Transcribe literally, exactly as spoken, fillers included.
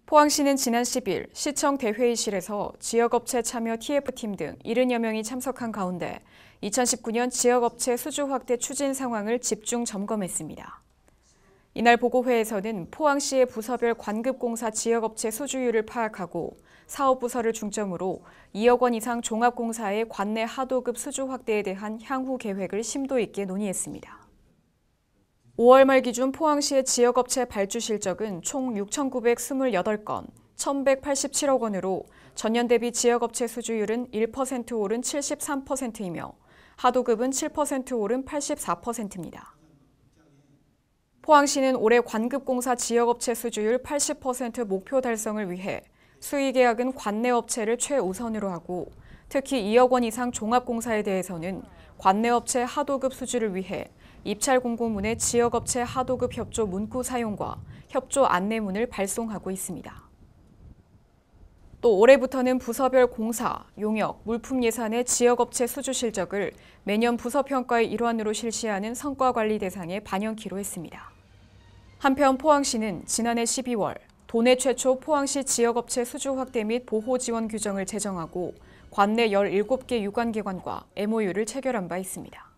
포항시는 지난 십일 시청 대회의실에서 지역업체 참여 티에프팀 등 칠십여 명이 참석한 가운데 이천십구 년 지역업체 수주 확대 추진 상황을 집중 점검했습니다. 이날 보고회에서는 포항시의 부서별 관급공사 지역업체 수주율을 파악하고 사업부서를 중점으로 이억 원 이상 종합공사의 관내 하도급 수주 확대에 대한 향후 계획을 심도 있게 논의했습니다. 오월 말 기준 포항시의 지역업체 발주 실적은 총 육천구백이십팔 건, 천백팔십칠억 원으로 전년 대비 지역업체 수주율은 일 퍼센트 오른 칠십삼 퍼센트이며 하도급은 칠 퍼센트 오른 팔십사 퍼센트입니다. 포항시는 올해 관급공사 지역업체 수주율 팔십 퍼센트 목표 달성을 위해 수의계약은 관내 업체를 최우선으로 하고 특히 이억 원 이상 종합공사에 대해서는 관내 업체 하도급 수주를 위해 입찰 공고문의 지역업체 하도급 협조 문구 사용과 협조 안내문을 발송하고 있습니다. 또 올해부터는 부서별 공사, 용역, 물품 예산의 지역업체 수주 실적을 매년 부서평가의 일환으로 실시하는 성과관리 대상에 반영키로 했습니다. 한편 포항시는 지난해 십이월 도내 최초 포항시 지역업체 수주 확대 및 보호 지원 규정을 제정하고 관내 열일곱 개 유관기관과 엠오유를 체결한 바 있습니다.